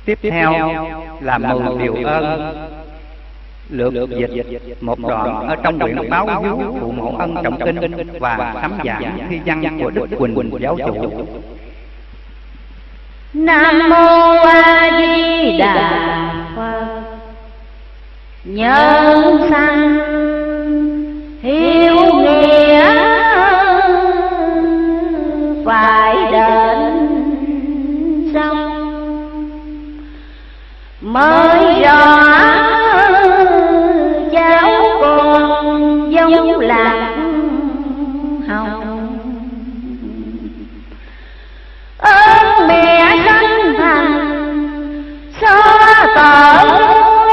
Tiếp theo là 10 điều ơn. Lược dịch một đoạn ở trong quyển Báo Hiếu Phụ Mẫu Ân Trọng Kinh và sấm giảng thi văn của Đức Quỳnh giáo chủ. Nam mô A Di Đà Phật. Nhân sanh hiếu nghĩa phải đến xong, mới rõ cháu con giống lạc hồng. Ơn mẹ sanh thành xóa tội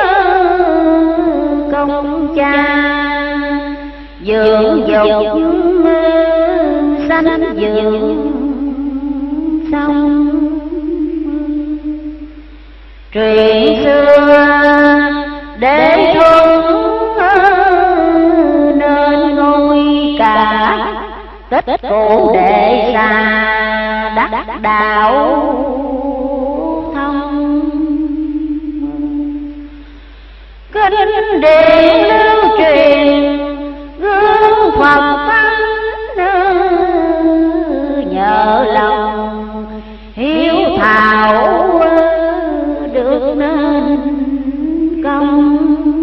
công cha, dưỡng dục sanh dưỡng xong. Truyền xưa để thuận nên ngôi cả, tích cụ để xa đắc đạo thông. Kinh điển lưu truyền gương Phật thánh, nhờ lòng hiếu thảo được nên công.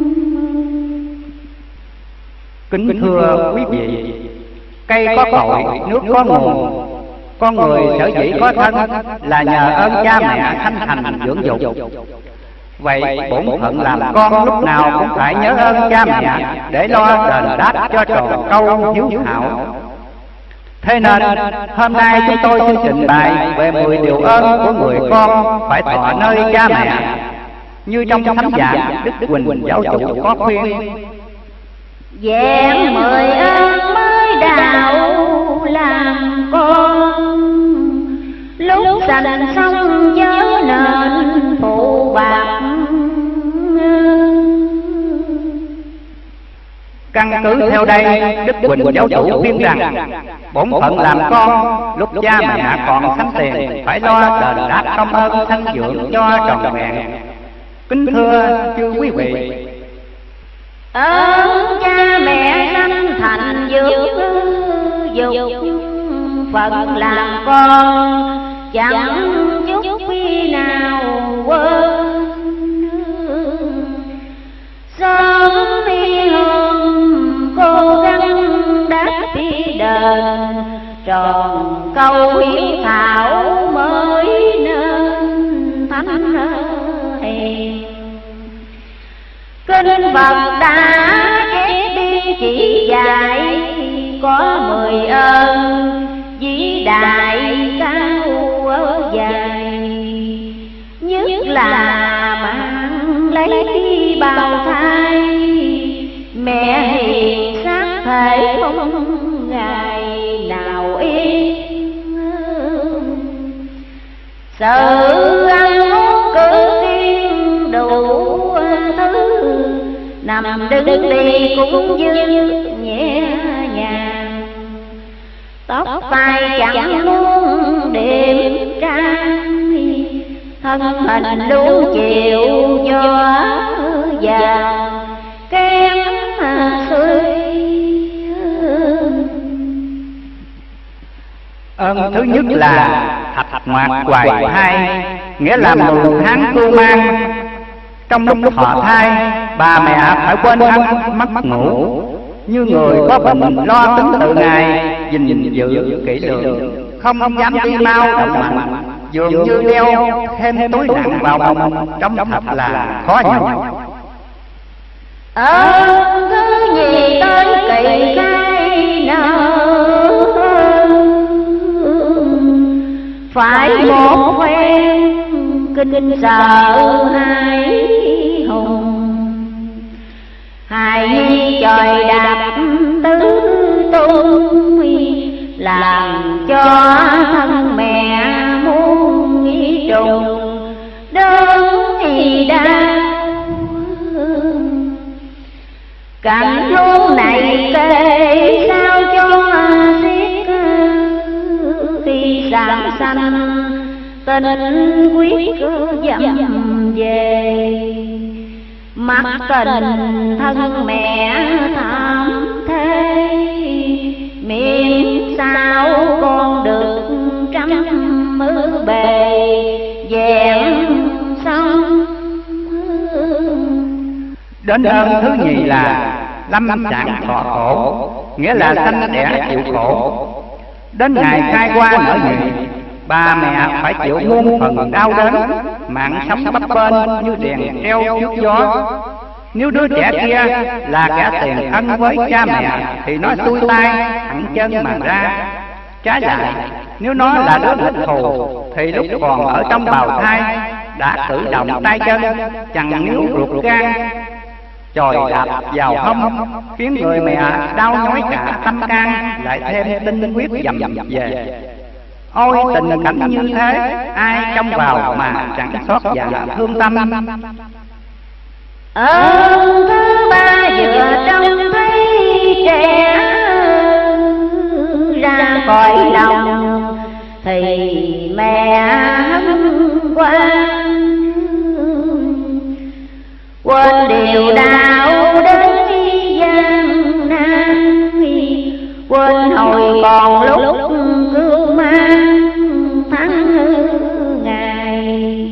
Kính thưa quý vị, cây có cội, nước có nguồn. Con người sở dĩ có thân là nhờ ơn cha mẹ sanh thành dưỡng dục. Vậy bổn phận làm con lúc nào cũng phải nhớ ơn cha mẹ để lo đền đáp cho tròn câu hiếu thảo. Thế nên hôm nay chúng tôi xin trình bày về 10 điều ơn của người con phải thọ nơi cha mẹ. Như trong thánh giảng, Đức Quỳnh giáo chủ có khuyên: vẹn 10 ơn mới đạo làm con, lúc sanh xong chớ nên phụ bạc. Căn cứ theo đây, Đức Quỳnh giáo chủ khuyên rằng bổn phận làm con lúc cha mẹ còn sanh tiền phải lo đền đáp công ơn sanh dưỡng cho trọn vẹn. Kính thưa chư quý vị, ơn cha mẹ sanh thành dưỡng dục, phận làm con chẳng chút khi nào quên. Sớm đi hôm cố gắng đáp đi đền, tròn câu hiếu thảo mới nên thánh hiền. Kinh Phật đã chép đi chỉ dạy có 10 ơn vĩ đại cao ở dài, nhất là mang lấy bào thai, mẹ hiền sát thể không ngày nào yên. Sự ăn uống cử kiên đủ thứ, nằm đứng đi cũng dư nhẹ nhàng. Tóc tai chẳng muốn điểm trang, thân hình luôn chịu cho già kém suy. ơn thứ nhất là thạch ngoạc hoài thai, nghĩa là 10 tháng cưu mang. Trong lúc thọ thai, bà mẹ phải quên ăn mất ngủ, như người có bệnh lo tính từ ngày, gìn giữ kỹ lưỡng, không dám đi mau động mạnh, dường như đeo thêm túi nặng vào bụng, trông thật là khó nhọc. Thứ nhì tới kỳ khai nở, phải một phen kinh sợ hai hùng. Hài nhi trời đạp tứ tung, làm cho thân mẹ muôn nghĩ trùng đơn thì đau. Cảnh luôn này kể sao cho xiết, khi sáng xanh tình quyết cứ dầm về. Mặt tình thân mẹ thảm thế, miệng sao con được trăm mứ bề vẹn xong. Đến ơn thứ nhì là lâm sản thọ khổ, nghĩa là sanh đẻ chịu khổ. Đến ngày khai qua nở nhị, bà mẹ phải chịu muôn phần đau đớn, mạng sống bấp bênh như đèn treo trước gió. Nếu đứa trẻ kia là kẻ tiền thân với cha mẹ thì nó xuôi tay thẳng chân mà ra. Trái lại, nếu nó là đứa nghịch thù thì lúc còn ở trong bào thai đã cử động tay chân, chẳng níu ruột gan, chòi đạp vào hông, khiến người mẹ đau nhói cả tâm can, lại thêm tinh huyết dầm về. Ôi tình cảnh như thế, ai trông vào mà chẳng xót dạ thương tâm. Thứ ba vừa trông thấy trẻ ra khỏi lòng thì mẹ hân hoan, quên điều đau đến gian nan, quên hồi còn lúc cứ mang tháng ngày.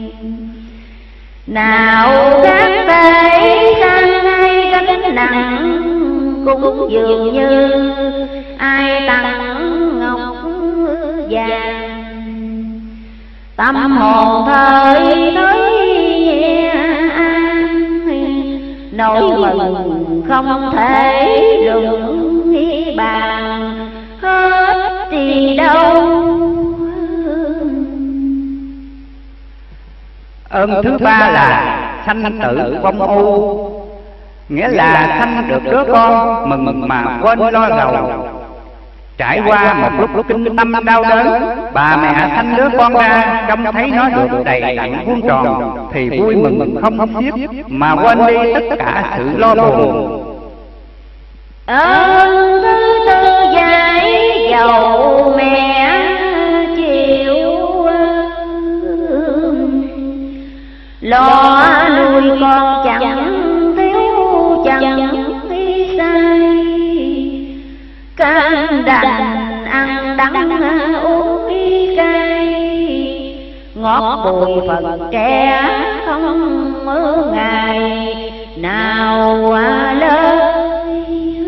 Nào các tế sang ai gánh nặng, cũng dường như ai tặng ngọc vàng. Tâm hồn thời tới nhẹ an, nỗi mừng không thể luận bàn hết thì đâu. Ơn thứ ba là sanh tử vong ưu, nghĩa là sanh được đứa con mừng mà quên lo rầu. Trải qua một lúc kinh tâm đau đớn, bà mẹ sanh đứa con ra, trông thấy nó được đầy đặn vuông tròn thì vui mừng không xiết, mà quên đi tất cả sự lo buồn. Ơn thứ tư giải dầu mẹ chịu, lo nuôi con chẳng thiếu chẳng sai, can đành ăn đắng uống cay, ngọt bùi phần trẻ không mơ ngày nào lời.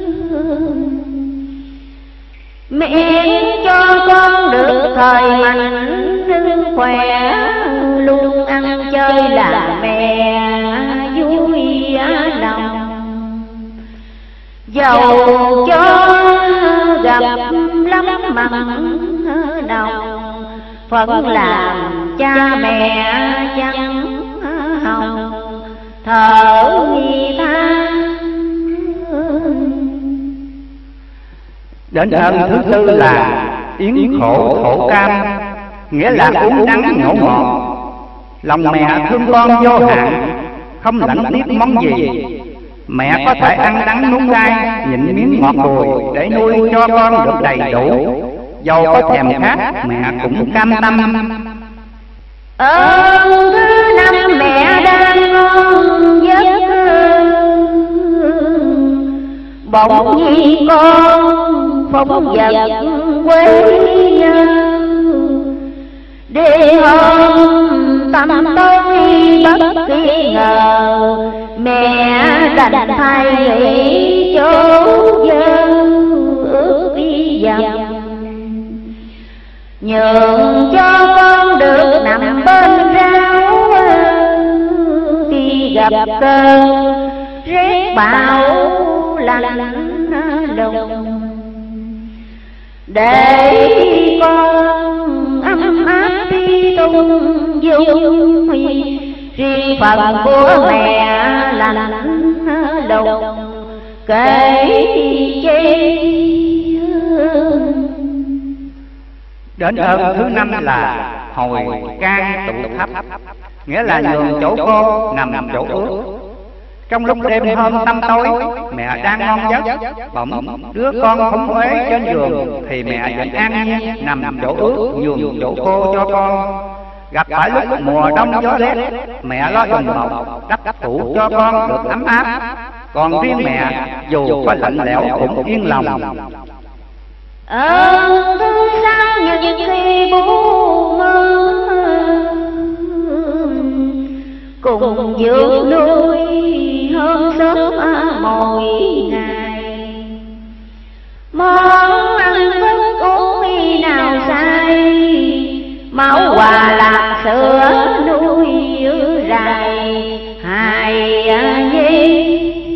Miễn cho con được thời mạnh hưng khỏe, luôn ăn chơi là mẹ vui lòng. Dầu cho gặp lắm mặn nồng, phận làm cha mẹ chẳng hồng thở than. Đến ơn thứ tư là yến khổ khổ cam, nghĩa là uống đắng nhổ ngọt. Lòng mẹ thương con vô hạn, không lãnh tiếc món gì. Mẹ có thể ăn đắng nuốt cay, nhịn miếng ngọt bùi để nuôi cho con được đầy đủ. Dầu có thèm khát, mẹ cũng cam tâm. Thứ năm mẹ đang ngon giấc, bỗng nhiên con phóng vật quê nhau. Đi hôm tâm tôi bất kỳ ngờ, mẹ đành thay nghĩ chỗ dơ ước đi dầm. Nhường cho con được nằm bên rau, khi gặp cơn rét bão lạnh lùng, để con ấm áp đi tung dung. Riêng phần của mẹ lạnh lùng kể chi. Đến ơn thứ năm là hồi can tụ thấp, nghĩa là nhường chỗ cô nằm chỗ ước. Trong lúc đêm hôm tăm tối, mẹ đang ngon giấc, bỗng đứa con không uế trên giường thì mẹ vẫn an nhiên nằm chỗ ước nhường chỗ cô cho con. Gặp phải lúc mùa đông gió rét, mẹ lo dùng bọc đắp phủ cho con được ấm áp. Còn riêng mẹ dù có lạnh lẽo cũng yên lòng. Thương sao những khi bố mơ cùng dưỡng nuôi hơn sớm mỗi ngày. Món ăn thức uống khi nào say, máu hòa lạc sữa nuôi rài hài nhi.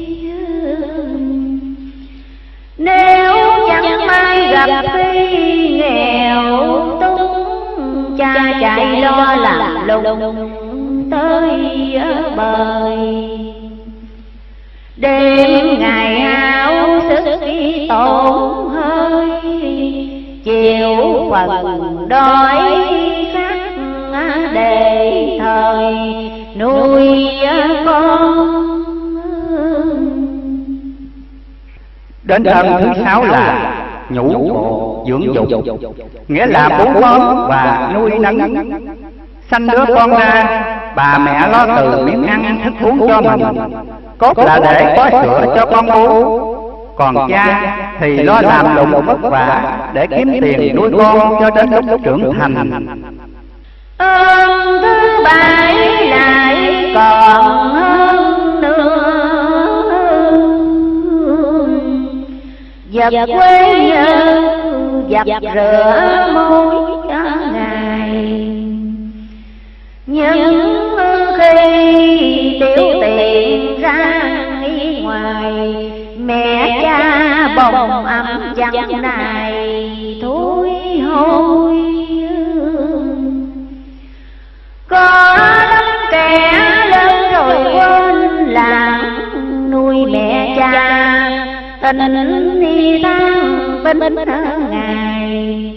Nếu chẳng may gặp khi nghèo túng, cha chạy lo làm lùng tới bời. Đêm ngày hao sức khi tổn hơi, chiều phần đói khát để thời nuôi con. Đến thân thứ 6 là nhũ bộ dưỡng dục, nghĩa là bú mớm và nuôi nấng. Sanh đứa con ra, bà mẹ lo từ miếng ăn thức uống cho mình, cốt là để có sữa cho con bú. Còn cha thì lo làm lụng vất vả để kiếm tiền nuôi con cho đến lúc trưởng thành. Thứ 7 lại còn hơn nữa, vật quê nhớ giặt rửa mỗi ngày. Nhưng khi tiểu tiện ra ngoài, mẹ cha bồng ấm chẳng này thối hôi. Có lắm kẻ lớn rồi quên làm nuôi mẹ cha, tình đi tháng binh ngày.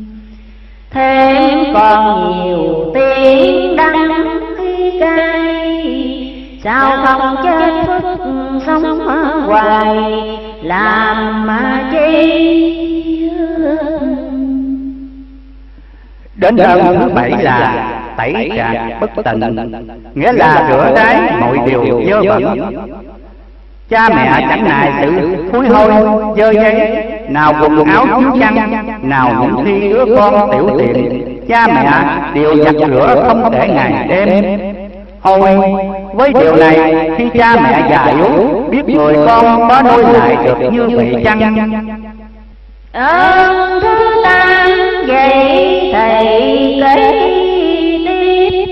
Thêm còn nhiều tiếng đắng khi cay, sao không chết phức sống hoài làm mà chi. Đến lần thứ 7 là tẩy trạc bất tận, nghĩa là rửa ráy mọi điều dơ bẩn. Cha mẹ chẳng nài sự thối hôi dơ giấy, nào quần áo chiếu chăn, nào những khi đứa con tiểu tiện, cha mẹ đều giặt rửa không kể ngày đêm. Hồi với điều này, khi cha mẹ già yếu, biết người con có nuôi lại được như vậy chăng? Thứ 8 vậy thầy kể tiếp,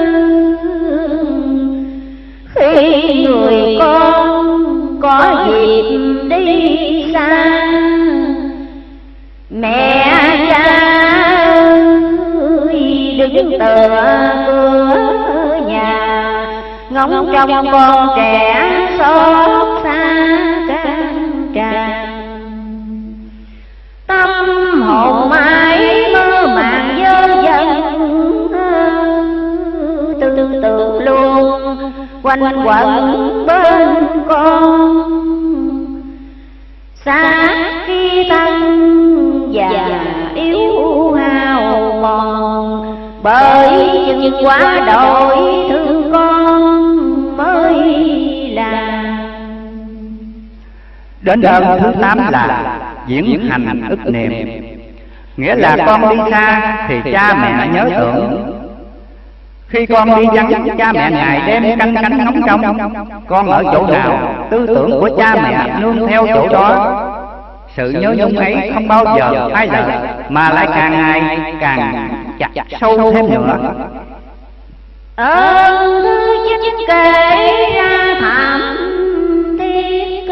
khi người con có dịp đi xa, mẹ cha đứng tựa cửa nhà, ngóng trông con trẻ xót xa can tràn. Tâm hồn mãi mơ màng dơ dần, tư tưởng luôn quanh quẩn bên con. Xác khi thân già yếu hao mòn, bởi chừng quá đổi thương con mới làm. Đến lần thứ 8 là diễn hành ức niệm, nghĩa là con đi xa thì cha mẹ nhớ tưởng. Khi con đi vắng, cha mẹ ngày đêm canh cánh ngóng trông. Con ở chỗ nào, tư tưởng của cha mẹ nương theo chỗ đó. Sự nhớ nhung ấy không bao giờ phai lờ, mà lại càng ngày càng chặt sâu thêm nữa. Thứ 9 kể ra thảm thiết,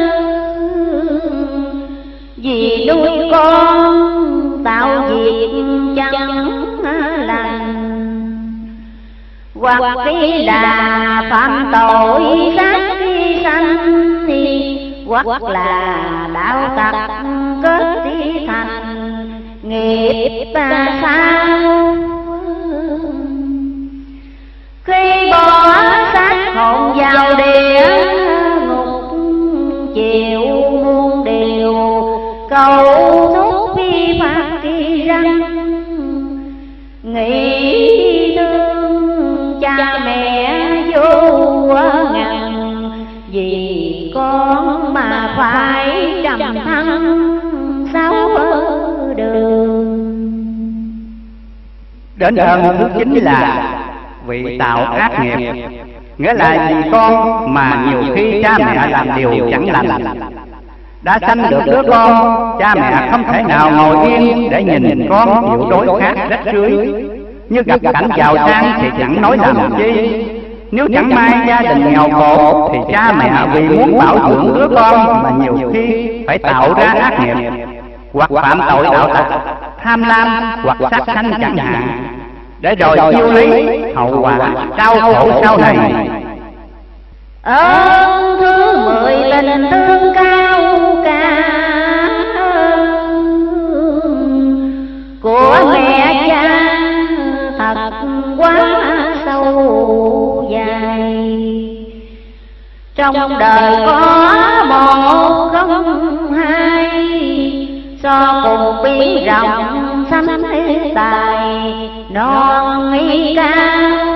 vì nuôi con tạo việc chẳng lành, hoặc khi là phạm tội sát khi sanh, hoặc là đạo tặc kết thi thành nghiệp sao. Khi bỏ xác hồn vào địa ngục, chiều muôn điều cầu thúc phi phạt khi răng, nghĩ cha mẹ vô ngàn, vì con mà phải trầm thân sáu đường. Đến ơn thứ 9 là vị tạo ác nghiệp, nghĩa là vì con mà nhiều khi cha mẹ làm điều chẳng lành. Đã sanh được đứa con, cha mẹ không thể nào ngồi yên để nhìn con chịu đói khát rách rưới. Như gặp cảnh giàu sang thì chẳng nói làm chi. Nếu chẳng may gia đình nghèo khổ thì cha mẹ vì muốn bảo dưỡng đứa con mà nhiều khi phải tạo ra ác nghiệp, hoặc phạm tội đạo tặc, tham lam hoặc sát sanh chẳng hạn, để rồi chiêu lấy hậu quả đau khổ sau này. Ơn thứ 10 tình thương cao cả của mẹ cha thật quá sâu dài. Trong đời có một không hai, so cùng biến rộng sanh tài non nghi cao.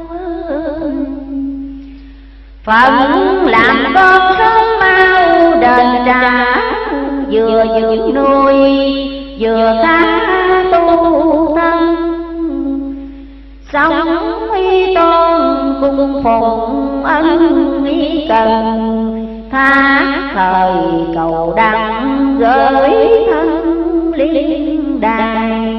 Phận làm con sớm mau đền trả, vừa dưỡng nuôi vừa tha tu thân. Sống y tôn cung phụng ân y cần, tha thời cầu đặng gửi thân liên đài.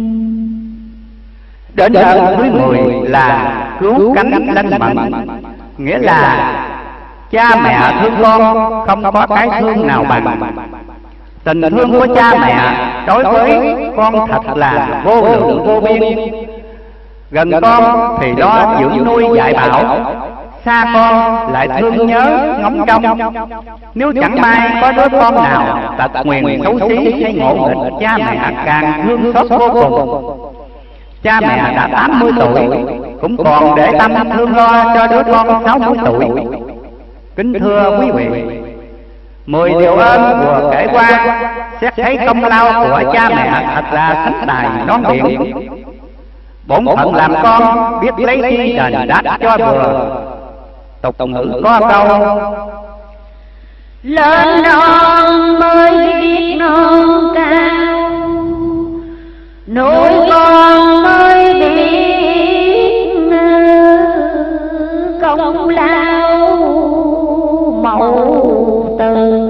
Đến ơn thứ 10 là cứu cánh lanh mạnh, nghĩa là cha mẹ thương con không có cái thương nào bằng. Tình thương của cha mẹ đối với con thật là vô lượng vô biên. Gần con thì lo dưỡng nuôi dạy bảo, xa con lại thương nhớ ngóng trông. Nếu chẳng may có đứa con nào tật nguyền xấu xí hay ngộ nghịch, cha mẹ càng thương xót vô cùng. Cha mẹ đã 80 tuổi cũng còn để tâm thương lo cho đứa con 60 tuổi. Kính thưa quý vị, 10 điều ơn vừa kể qua, xét thấy công lao của cha mẹ thật là thánh tài non biển. Bổn phận làm con biết lấy chi đền đáp cho vừa. Tục ngữ có câu: lên non mới biết non cao, nuôi con mới biết công lao mẫu từ.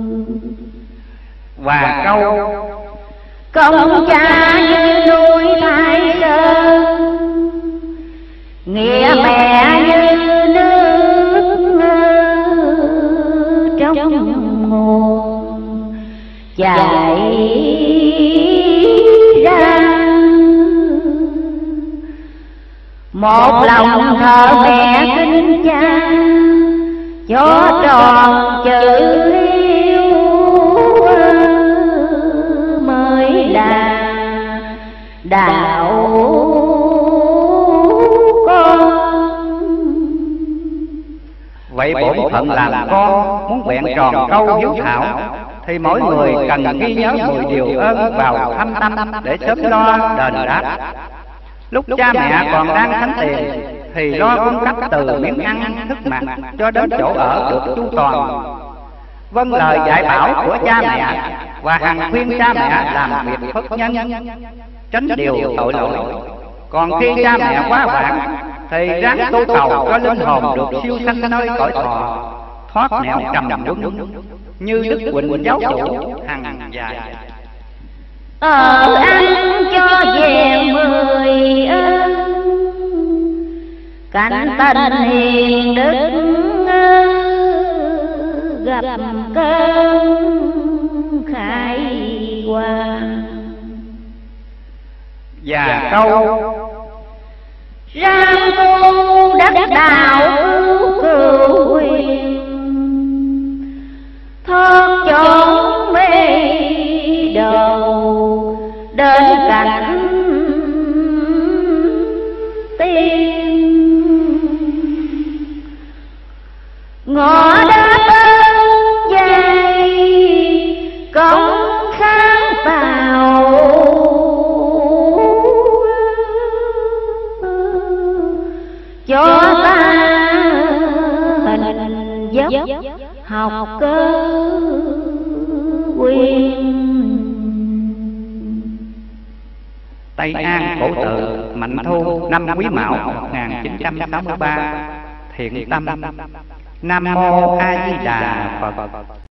Và câu: công cha như nuôi Thái Sơn, nghĩa mẹ như nước trong nguồn chảy ra. Một lòng thờ mẹ kính cha, cho tròn chữ hiếu mới là đạo con. Vậy bổn phận làm con muốn vẹn tròn câu hiếu thảo thì mỗi người cần ghi nhớ 10 điều ơn vào thâm tâm để sớm lo đền đáp. Lúc cha mẹ còn đang thánh tiền thì lo cung cấp từ miếng ăn thức mặc cho đến chỗ ở được chu toàn, vâng lời dạy bảo của cha mẹ và hằng khuyên cha mẹ làm việc phước nhân, tránh điều tội lỗi. Còn khi cha mẹ quá vãng thì ráng tu cầu cho linh hồn được siêu sanh nơi cõi thọ, thoát nẻo trầm luân như Đức Huỳnh giáo chủ hằng dạy. Ăn cho về 10 ơn, cảnh tình hiền đức gặp cơn khải hoàn. Và câu: răng tu đắc đạo cửu huyền, thoát chốn mê đầu đến cảnh tiên. Ngõ đá ơn dài công sáng tạo, cho ta hình dấp học cơ quyền. Tây An Cổ Tự, Mạnh Thu, năm Quý Mão 1963. Thiện tâm. Nam mô A Di Đà Phật.